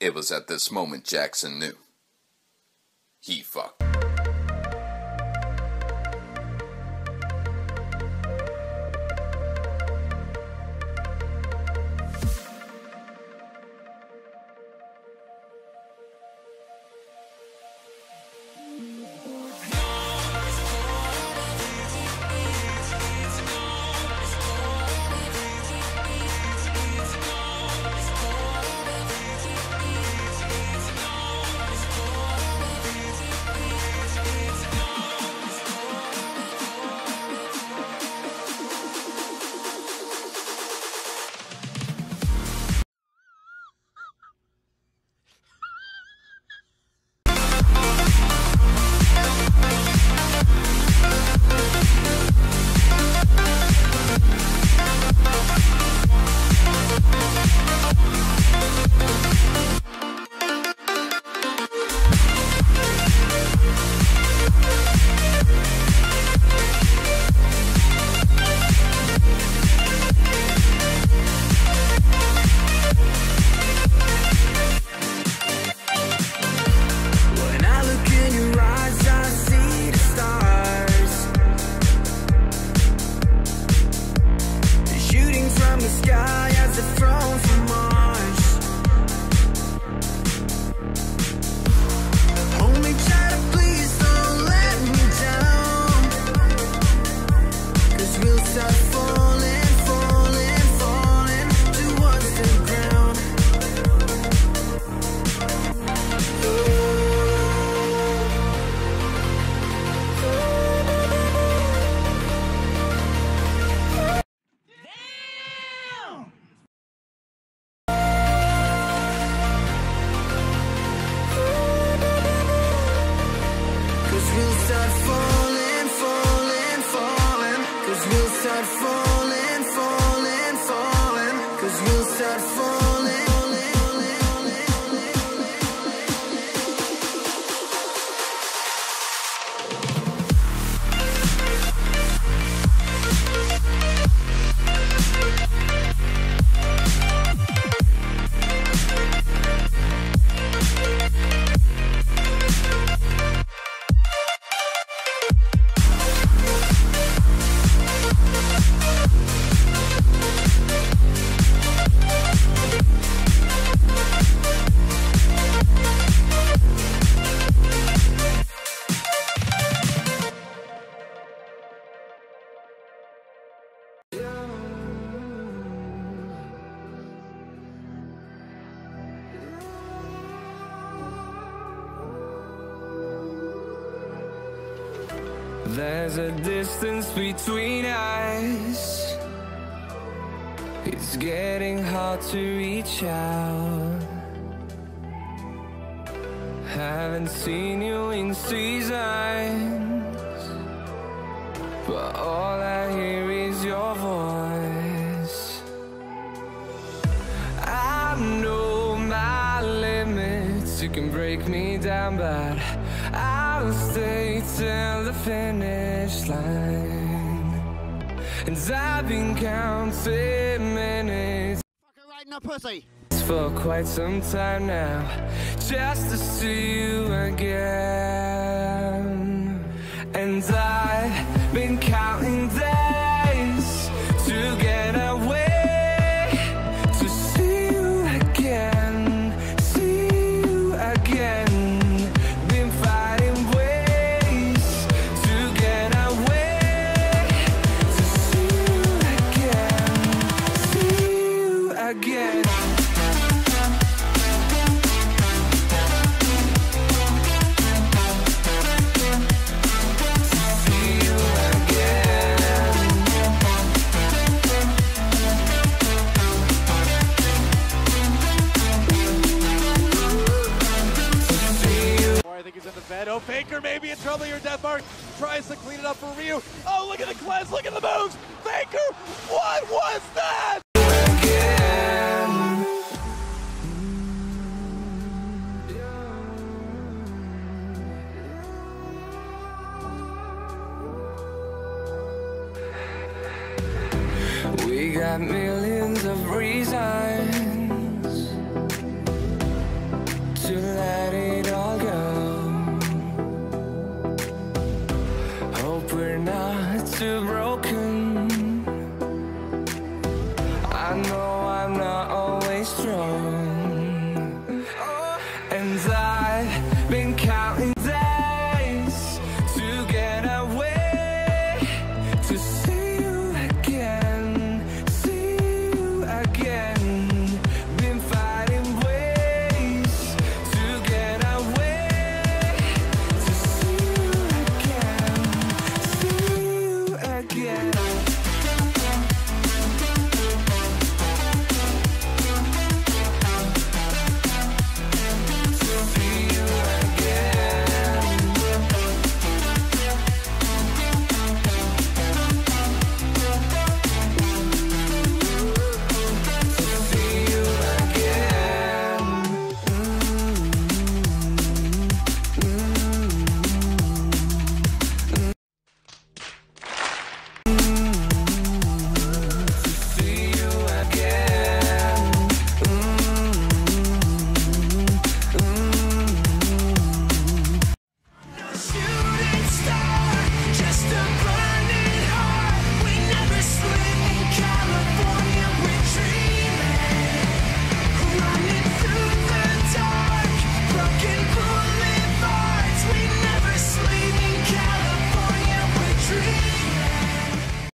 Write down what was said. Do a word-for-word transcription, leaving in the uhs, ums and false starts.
It was at this moment Jackson knew. He fucked. There's a distance between us. It's getting hard to reach out. Haven't seen you in seasons, but all I hear is your voice. I know my limits. You can break me down, but I'll stay till the finish line. And I've been counting minutes Fucking right in the pussy. for quite some time now, just to see you again. And I've been counting days to get away, to see you again, see you again. Again. Oh, Faker may be in trouble here. Deathmark tries to clean it up for Ryu. Oh, look at the cleanse, look at the moves. Faker, what was that?